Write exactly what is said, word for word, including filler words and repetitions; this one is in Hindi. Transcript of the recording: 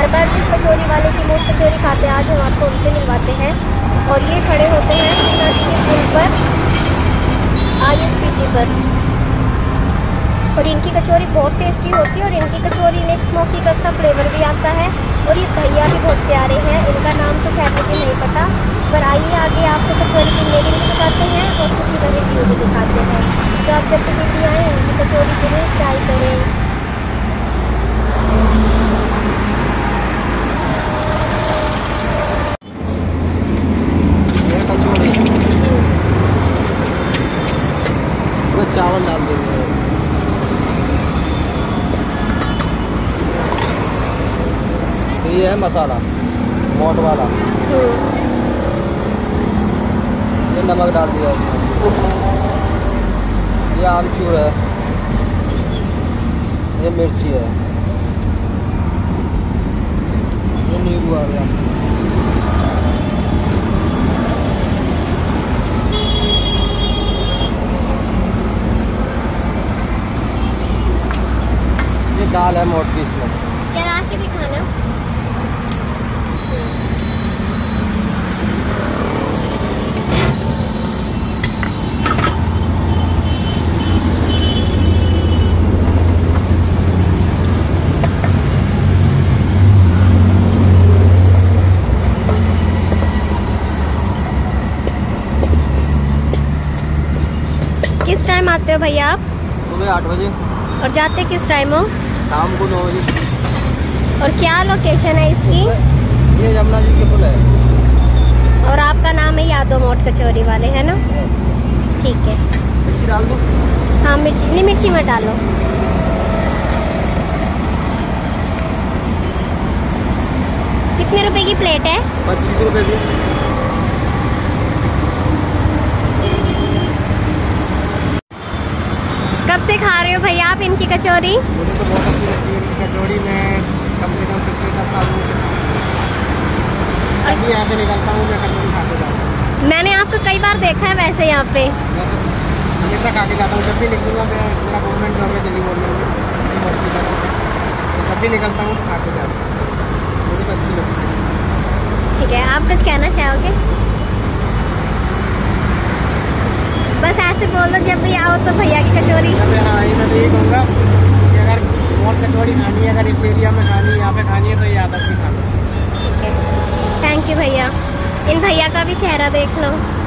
जबरदस्त कचौरी वाले की मोट कचौरी खाते हैं। आज हम आपको उनसे मिलवाते हैं। और ये खड़े होते हैं पुल पर, आई एस पी टी पर। और इनकी कचौरी बहुत टेस्टी होती है और इनकी कचौरी में एक स्मोकी का सा फ्लेवर भी आता है। और ये भैया भी बहुत प्यारे हैं, इनका नाम तो खैर मुझे नहीं पता, पर आइए आगे आपको कचौरी की मेरी भी दिखाते हैं और किसी का रिव्यू भी दिखाते हैं। तो आप जब भी दिल्ली आएँ इनकी कचौरी जरूर ट्राई करें। चावल डाल देंगे, ये है मसाला मोट वाला, ये नमक डाल दिया इसमें, ये आमचूर है, ये मिर्ची है, ये नींबू आ गया, ये दाल है मोट की, इसमें चला के दिखाना। किस टाइम आते हो भैया आप? सुबह आठ बजे। और जाते किस टाइम हो? शाम को नौ बजे। और क्या लोकेशन है इसकी? ये यमुना जी के पुल है। और आपका नाम है यादव मोट कचौरी वाले, है ना? ठीक है। मिर्ची डाल दो? हाँ मिर्ची, नहीं मिर्ची मत डालो। कितने रुपए की प्लेट है? पच्चीस रुपए की। कब से खा रहे हो भैया आप इनकी कचौरी? मुझे तो बहुत अच्छी लगती है इनकी कचौरी। में कम से कम पिछले दस सालों से कभी यहाँ से निकलता हूँ, मैं कचौरी खाते जाता हूँ। मैंने आपको कई बार देखा है वैसे यहाँ पे। मैं तो हमेशा खा के जाता हूँ, जब भी निकलूँगा। मैं मेरा गवर्नमेंट जॉब है दिल्ली गवर्नमेंट में हॉस्पिटल में, तो जब भी निकलता हूँ तो खा के जाता हूँ, मुझे तो अच्छी लगती है। ठीक है, आप कुछ कहना चाहोगे? बस ऐसे बोल दो जब भी आओ तो भैया की कचौरी। हाँ, मैं तो यही कहूँगा कि अगर बहुत कचौरी खानी है, अगर इस एरिया में खानी है, यहाँ पे खानी है, तो ये आदत भी खानी है। ठीक है, थैंक यू भैया। इन भैया का भी चेहरा देख लो।